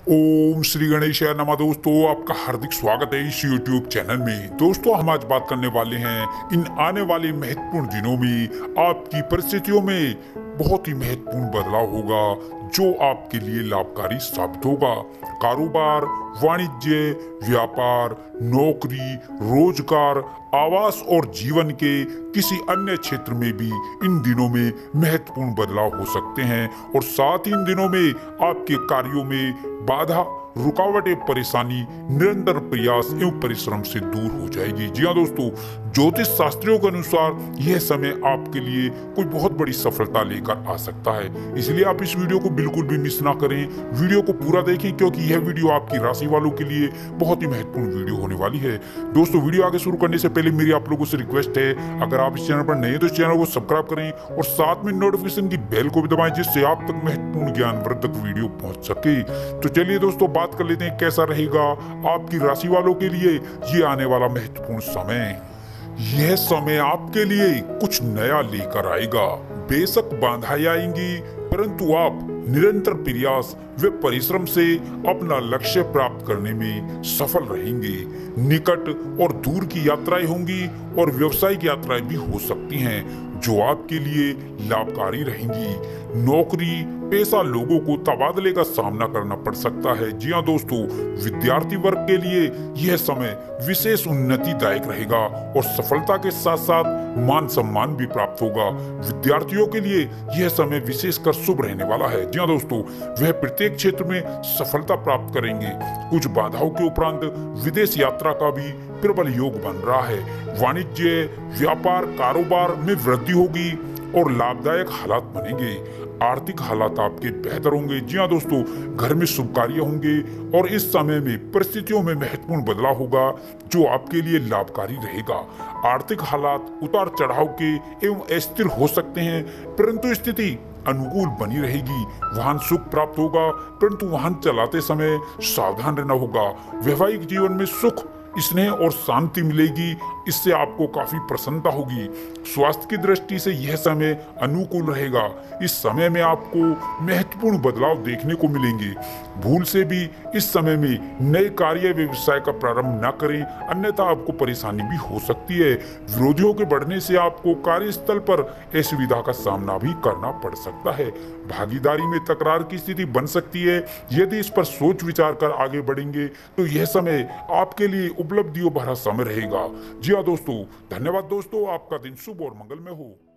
ओम श्री गणेशाय नमः। दोस्तों, आपका हार्दिक स्वागत है इस YouTube चैनल में। दोस्तों, हम आज बात करने वाले हैं इन आने वाले महत्वपूर्ण दिनों में आपकी परिस्थितियों में बहुत ही महत्वपूर्ण बदलाव होगा जो आपके लिए लाभकारी साबित होगा। कारोबार, वाणिज्य, व्यापार, नौकरी, रोजगार, आवास और जीवन के किसी अन्य क्षेत्र में भी इन दिनों में महत्वपूर्ण बदलाव हो सकते हैं और साथ ही इन दिनों में आपके कार्यों में बाधा, रुकावटें, परेशानी निरंतर प्रयास एवं परिश्रम से दूर हो जाएगी। जी हाँ दोस्तों, ज्योतिष शास्त्रियों के अनुसार यह समय आपके लिए कोई बहुत बड़ी सफलता लेकर आ सकता है। इसलिए आप इस वीडियो को बिल्कुल भी मिस ना करें, वीडियो को पूरा देखें क्योंकि यह वीडियो आपकी राशि वालों के लिए बहुत ही महत्वपूर्ण वीडियो होने वाली है। दोस्तों, वीडियो आगे शुरू करने से पहले मेरी आप लोगों से रिक्वेस्ट है, अगर आप इस चैनल पर नए हैं तो इस चैनल को सब्सक्राइब करें और साथ में नोटिफिकेशन की बेल को भी दबाएं जिससे आप तक महत्वपूर्ण ज्ञानवर्धक वीडियो पहुंच सके। तो चलिए दोस्तों, बात कर लेते हैं कैसा रहेगा आपकी राशि वालों के लिए ये आने वाला महत्वपूर्ण समय। यह समय आपके लिए कुछ नया लेकर आएगा। बेशक बाधाएं आएंगी, परंतु आप निरंतर प्रयास व परिश्रम से अपना लक्ष्य प्राप्त करने में सफल रहेंगे। निकट और दूर की यात्राएं होंगी और व्यावसायिक यात्राएं भी हो सकती हैं जो आपके लिए लाभकारी रहेंगी। नौकरी पेशा लोगों को तबादले का सामना करना पड़ सकता है। जी हाँ दोस्तों, विद्यार्थी वर्ग के लिए यह समय विशेष उन्नतिदायक रहेगा और सफलता के साथ साथ मान सम्मान भी प्राप्त होगा। विद्यार्थियों के लिए यह समय विशेषकर शुभ रहने वाला है। जी हाँ दोस्तों, वह प्रत्येक क्षेत्र में सफलता प्राप्त करेंगे। कुछ बाधाओं के उपरांत विदेश यात्रा का भी प्रबल योग बन रहा है। वाणिज्य, व्यापार, कारोबार में वृद्धि होगी और लाभदायक हालात बनेंगे। आर्थिक हालात आपके बेहतर होंगे। जी हाँ दोस्तों, घर में शुभ कार्य होंगे और इस समय में परिस्थितियों में महत्वपूर्ण बदलाव होगा जो आपके लिए लाभकारी रहेगा। आर्थिक हालात उतार चढ़ाव के एवं अस्थिर हो सकते हैं, परंतु स्थिति अनुकूल बनी रहेगी। वाहन सुख प्राप्त होगा, परंतु वाहन चलाते समय सावधान रहना होगा। वैवाहिक जीवन में सुख, स्नेह और शांति मिलेगी, इससे आपको काफी प्रसन्नता होगी। स्वास्थ्य की दृष्टि से यह समय अनुकूल रहेगा। इस समय में आपको महत्वपूर्ण बदलाव देखने को मिलेंगे। भूल से भी इस समय में नए कार्य व्यवसाय का प्रारंभ न करें, अन्यथा आपको परेशानी भी हो सकती है। विरोधियों के बढ़ने से आपको कार्यस्थल पर असुविधा का सामना भी करना पड़ सकता है। भागीदारी में तकरार की स्थिति बन सकती है। यदि इस पर सोच विचार कर आगे बढ़ेंगे तो यह समय आपके लिए उपलब्धियों भरा समय रहेगा। जी हाँ दोस्तों, धन्यवाद दोस्तों, आपका दिन शुभ और मंगलमय हो।